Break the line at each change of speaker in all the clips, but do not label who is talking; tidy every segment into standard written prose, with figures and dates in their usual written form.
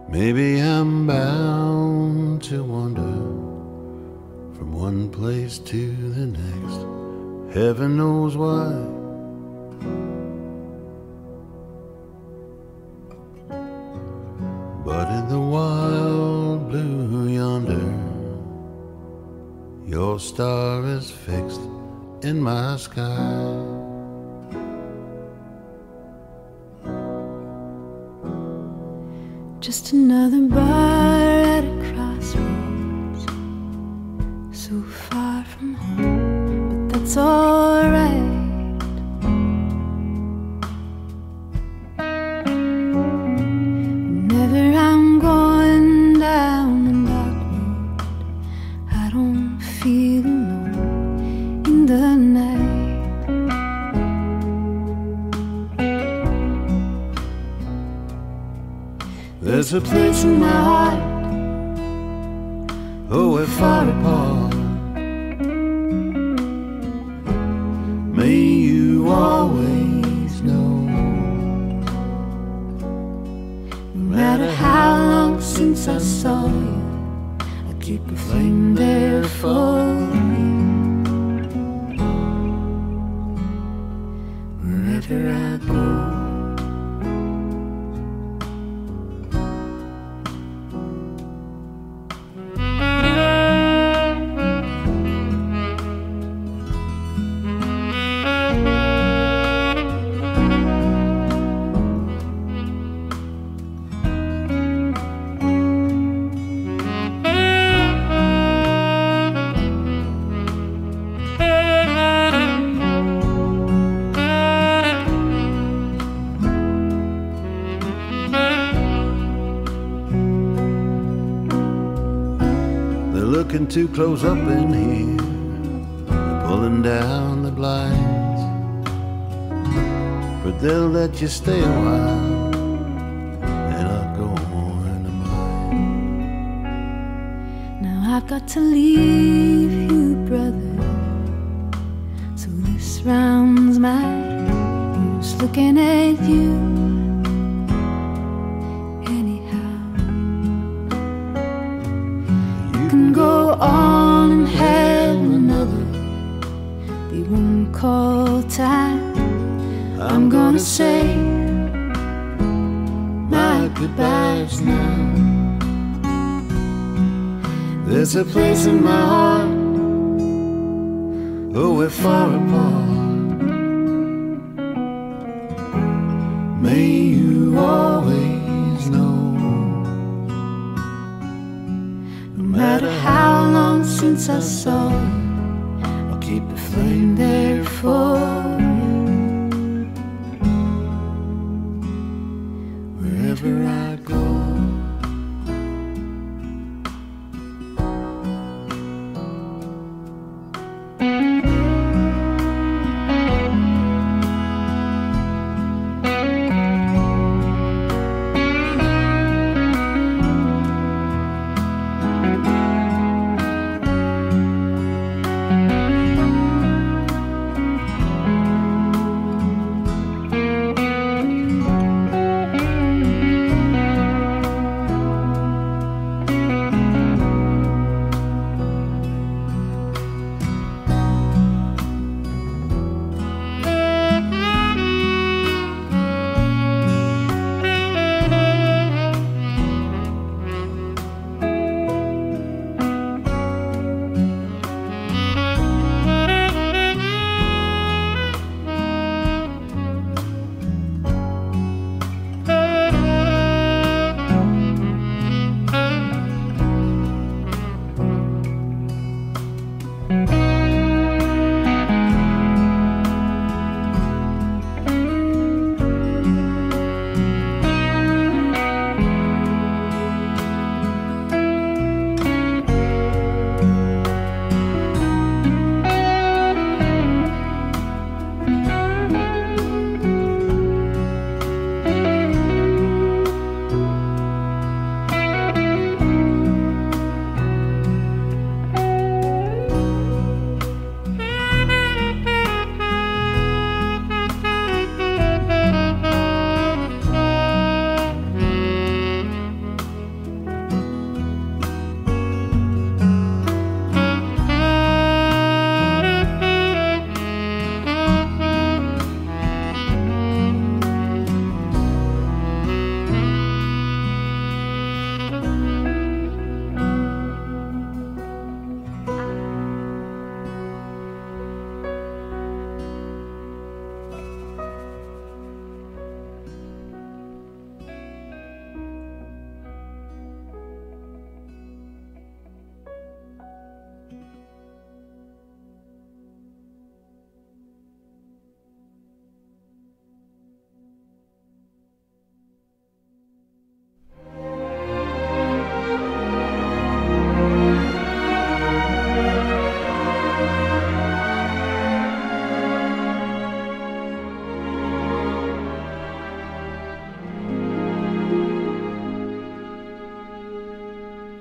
Maybe I'm bound to wander from one place to the next. Heaven knows why. But in the wild blue yonder, your star is fixed in my sky.
Just another bar at a crossroads, so far from home, but that's alright. Whenever I'm going down the dark road, I don't feel alone in the night.
There's a place in my heart, oh, we're far apart. May you always know,
No matter how long since I saw you, I keep a flame there for you. Wherever I go,
looking too close up in here, they're pulling down the blinds, but they'll let you stay a while and not go on to mine.
now I've got to leave you, brother, so this round's mine. Who's looking at you anyhow? You can go on and have another, they won't call time. I'm gonna say my goodbyes now.
There's a place in my heart, oh, we're far apart. May you always know,
No matter how long since I saw you, I'll keep a flame there for you.
wherever I go.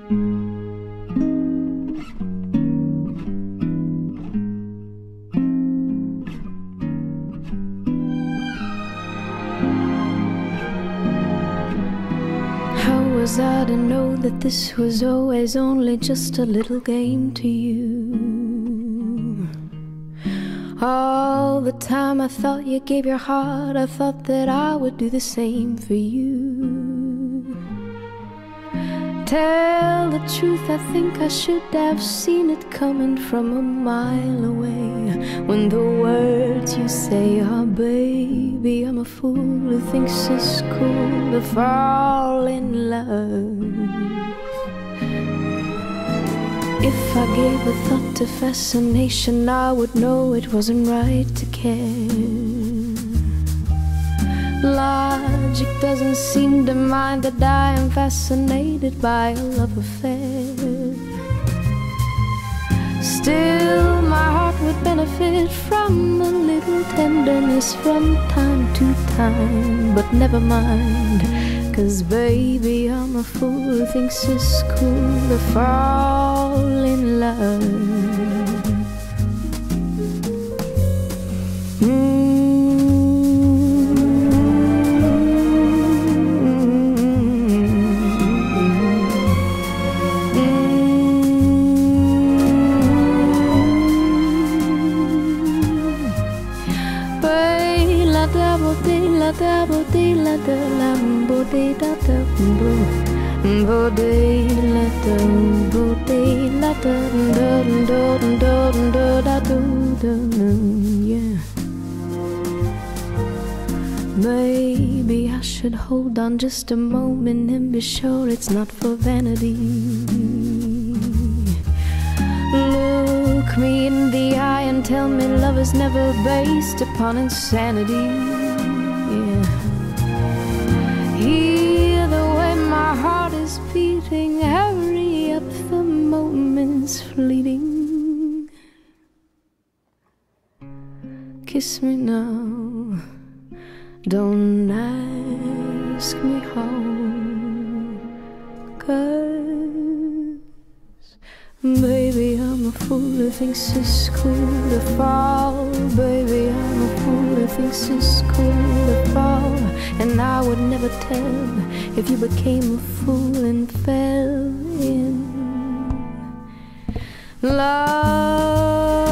Was I to know that this was always only just a little game to you? All the time I thought you gave your heart, I thought that I would do the same for you. Tell the truth, I think I should have seen it coming from a mile away. When the words you say are, baby, I'm a fool who thinks it's cool to fall in love. If I gave a thought to fascination, I would know it wasn't right to care. Logic doesn't seem to mind that I am fascinated by a love affair. Still, my heart would benefit from a little tenderness from time to time. But never mind, 'cause baby, I'm a fool who thinks it's cool to fall in love. Yeah. Maybe I should hold on just a moment and be sure it's not for vanity. Look me in the eye and tell me love is never based upon insanity. Yeah. Hear the way my heart is beating, hurry up, the moment's fleeting. Kiss me now, don't ask me how, 'cause baby, I'm a fool who thinks it's cool to fall. Baby, I'm a fool who thinks it's cool to fall. And I would never tell if you became a fool and fell in love.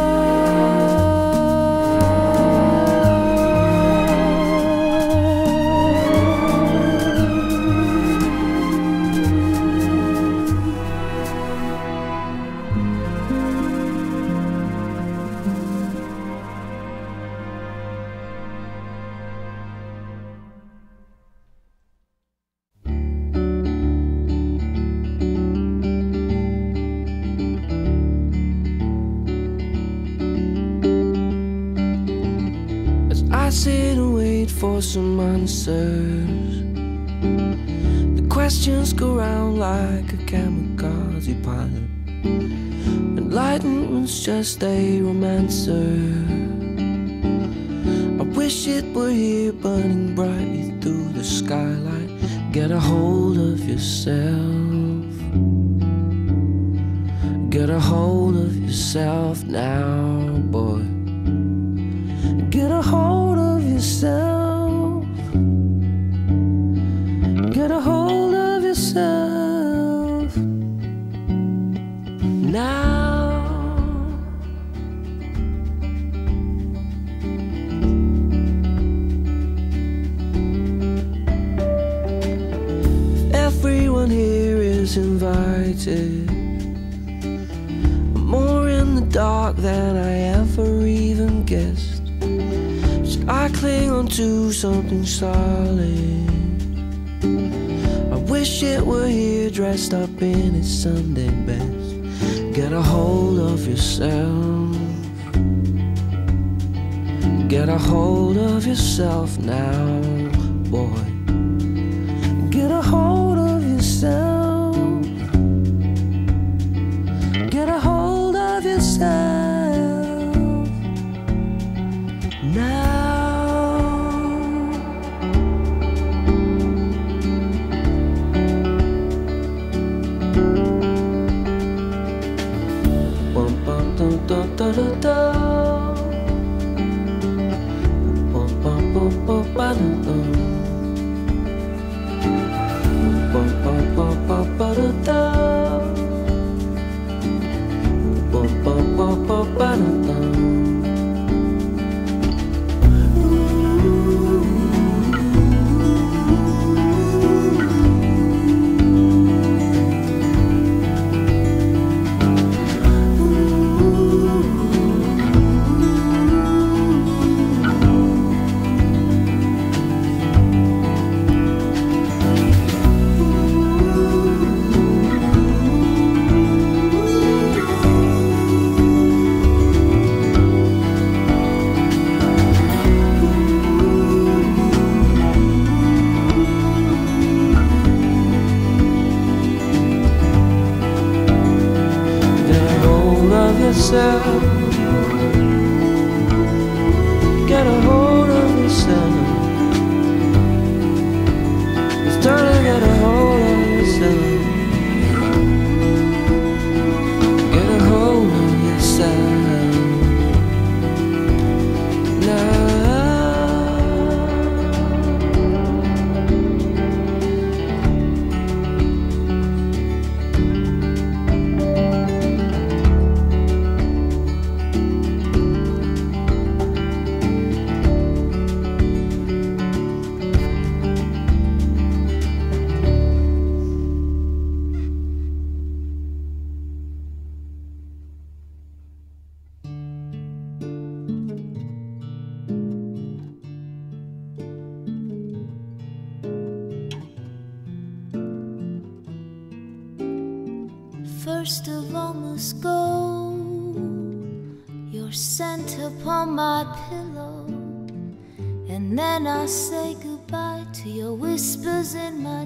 Sit and wait for some answers. The questions go round like a kamikaze pilot. Enlightenment's just a romancer. I wish it were here burning brightly through the skylight. Get a hold of yourself. Get a hold of yourself now, boy. Get a hold of yourself. Get a hold of yourself now. Everyone here is invited. I'm more in the dark than I ever even guessed. I cling on to something solid. I wish it were here dressed up in its Sunday best. Get a hold of yourself. Get a hold of yourself now, boy. Get a hold of yourself. Get a hold of yourself now. of yourself. Get a hold of yourself. It's time to get a hold of yourself. Get a hold of yourself now.
First of all must go your scent upon my pillow, and then I say goodbye to your whispers in my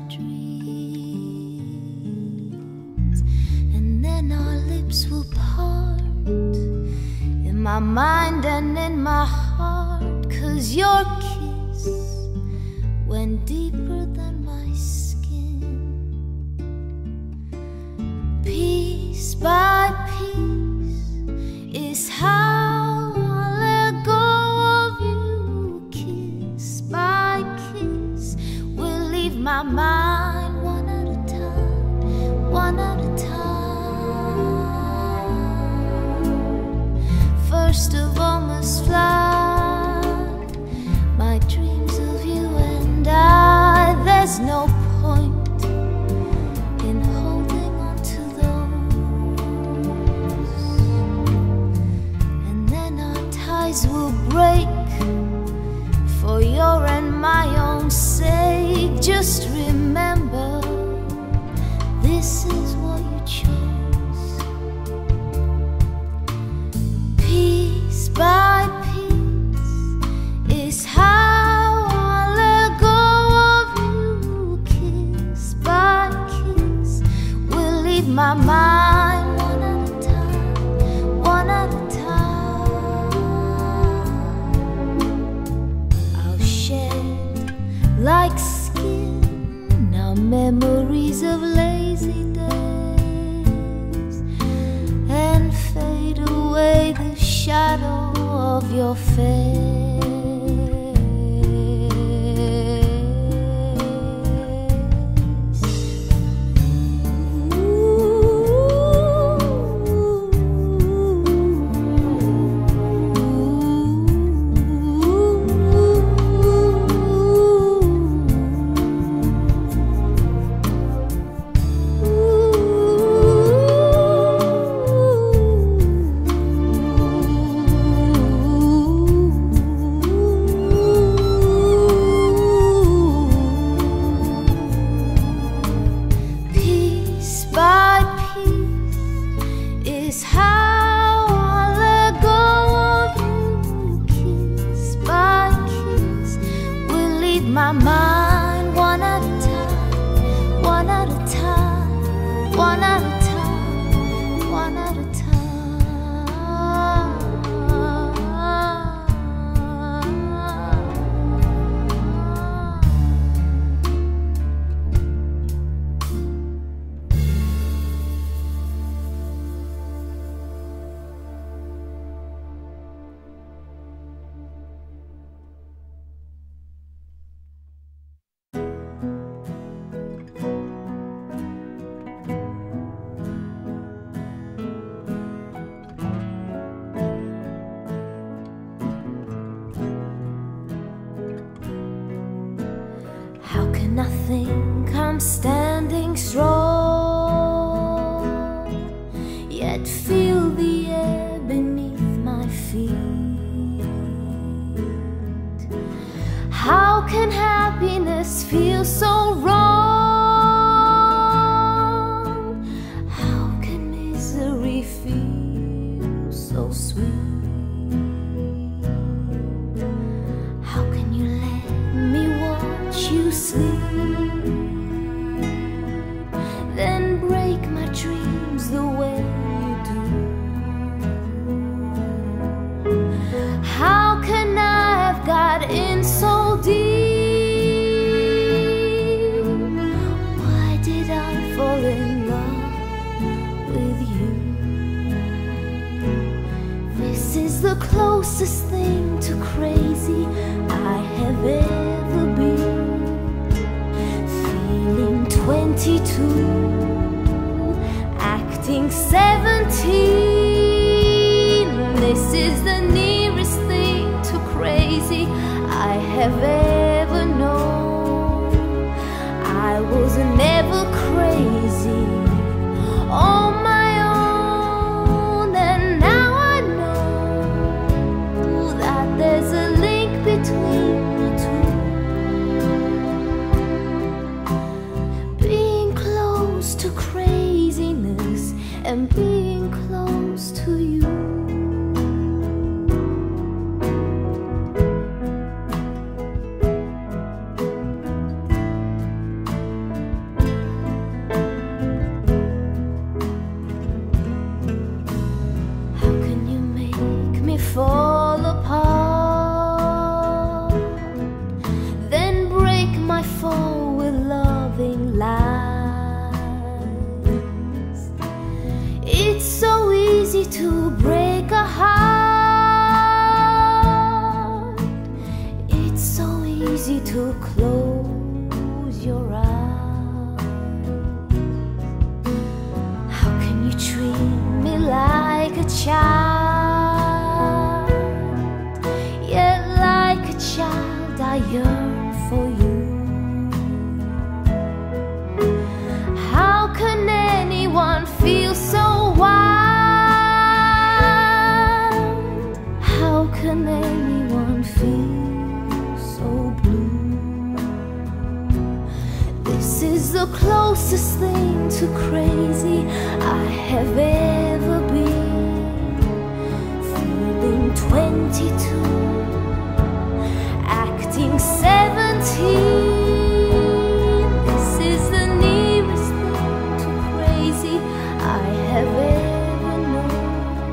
dreams, and then our lips will part in my mind and in my heart, 'cause your kiss went deeper than my skin. Piece by piece is how I let go of you. Kiss by kiss will leave my mind one at a time, one at a time. First of all must fly my dreams of you and I. There's no point in holding on to those, and then our ties will break for your and my own sake. Just remember, this is what you chose. Piece by piece is how I let go of you. Kiss by kiss will leave my mind one at a time, one at a time. I'll shed like skin now memories of lazy days, and fade away the shadow of your face. Piece by piece is how I let go of you. Kiss by kiss will leave my mind one at a time, one at a time, one at a time, one at a time. How can I think I'm standing strong, yet feel the air beneath my feet? How can happiness feel so wrong? How can misery feel so sweet? How can you let me watch you sleep, then break my dreams the way you do? is the closest thing to crazy I have ever been. Feeling 22, acting 17. This is the nearest thing to crazy I have ever known. I was never crazy on my own, and now I know that there's a link between the two. Being close to craziness and being close to you. Fall apart, then break my fall with loving lies. It's so easy to break a heart. It's so easy to close your eyes. How can you treat me like a child? Child, I yearn for you. How can anyone feel so wild? How can anyone feel so blue? This is the closest thing to crazy I have ever been. Feeling 22, acting 17. This is the nearest thing to crazy I have ever known.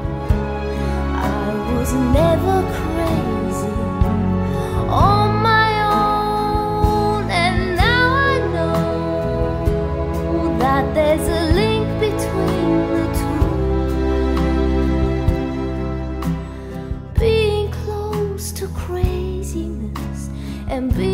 I was never crazy on my own, and now I know that there's a link between the two. Being close to craziness and be